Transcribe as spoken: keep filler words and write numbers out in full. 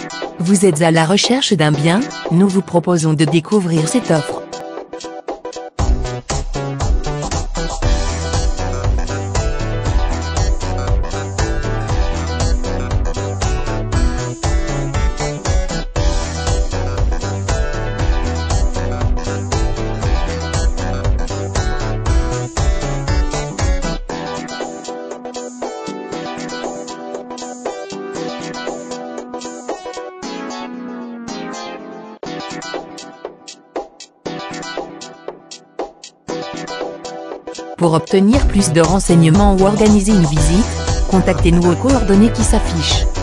Vous êtes à la recherche d'un bien? Nous vous proposons de découvrir cette offre. Pour obtenir plus de renseignements ou organiser une visite, contactez-nous aux coordonnées qui s'affichent.